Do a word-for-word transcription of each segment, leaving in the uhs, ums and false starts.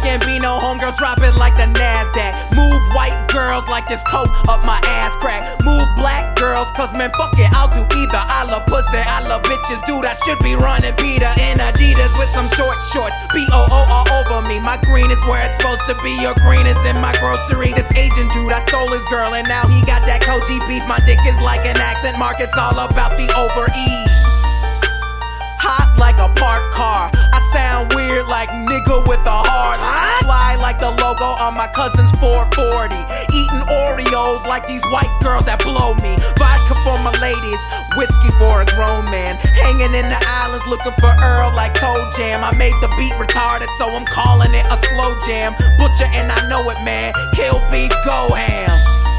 Gambino, homegirl drop it like the NASDAQ. Move white girls like this coat up my ass crack. Move black girls, cause man fuck it, I'll do either. I love pussy, I love bitches, dude, I should be running Peter in Adidas with some short shorts. B O O all over me, my green is where it's supposed to be. Your green is in my grocery. This Asian dude, I stole his girl and now he got that Koji beef. My dick is like an accent mark, it's all about the over ease. Hot like a parked car, I sound weird like nigga with a heart. Fly like the logo on my cousin's four forty. Eating Oreos like these white girls that blow me. Vodka for my ladies, whiskey for a grown man. Hanging in the islands looking for Earl like Toe Jam. I made the beat retarded so I'm calling it a slow jam. Butcher and I know it, man, kill beef, go ham.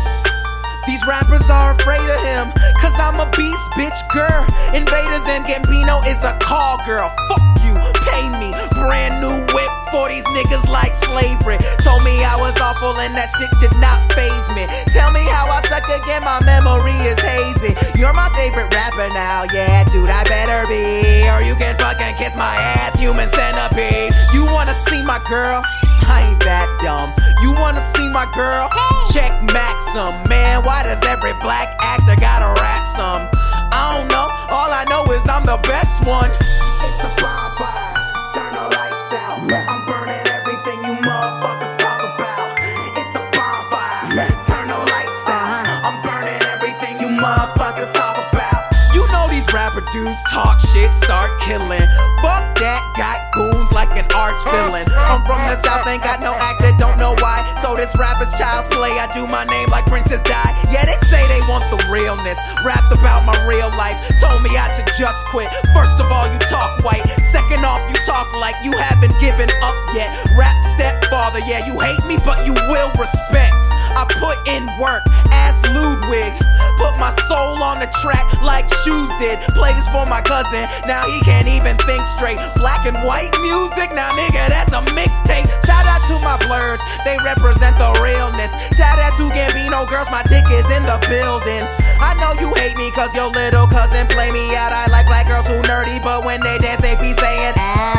These rappers are afraid of him, cause I'm a beast, bitch, girl. Invaders and Gambino is a call girl. Fuck you, pay me. Brand new whip for these niggas like slavery. Told me I was awful and that shit did not faze me. Tell me how I suck again, my memory is hazy. You're my favorite rapper now, yeah, dude, I better be. Or you can fucking kiss my ass, human centipede. You wanna see my girl? I ain't that dumb. You wanna see my girl? Check Maxim, man, why does every black actor gotta rap some? I don't know, all I know is I'm the best one. It's a bonfire, turn the lights out. I'm burning everything you motherfuckers talk about. It's a bonfire, turn the lights out. I'm burning everything you motherfuckers talk about. You know these rapper dudes talk shit, start killing. Fuck that, got goons like an arch villain. I'm from the south, ain't got no accent, don't know why. So this rapper's child's play, I do my name like Princess Di. Yeah, they say they want the realness, rapped about my real life. Told me I should just quit. First of all, you talk white. Second off, you talk like you haven't given up yet. Rap stepfather, yeah, you hate me, but you will respect. I put in work, ask Ludwig. Put my soul on the track like Shoes did. Play this for my cousin, now he can't even think straight. Black and white music, now nigga, that's a mixtape. Shout out to my blurs, they represent the realness. Shout out to Gambino girls, my dick is in the building. I know you hate me cause your little cousin play me out. I like black girls who nerdy, but when they dance they be saying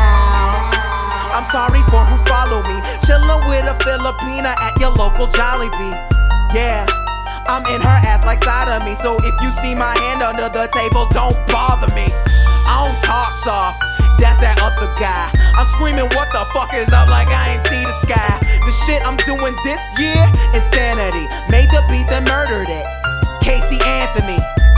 ow. I'm sorry for who follow me. Chillin' with a Filipina at your local Jollibee. Yeah, I'm in her ass like side of me. So if you see my hand under the table, don't bother me. I don't talk soft, that's that other guy. I'm screaming what the fuck is up like I ain't see the sky. The shit I'm doing this year, insanity. Made the beat then murdered it, Casey Anthony.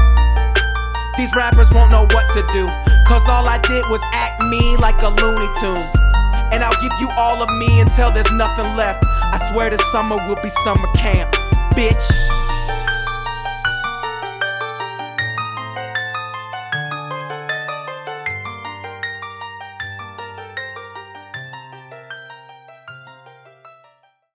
These rappers won't know what to do, cause all I did was act me like a Looney Tune. And I'll give you all of me until there's nothing left. I swear this summer will be summer camp, bitch.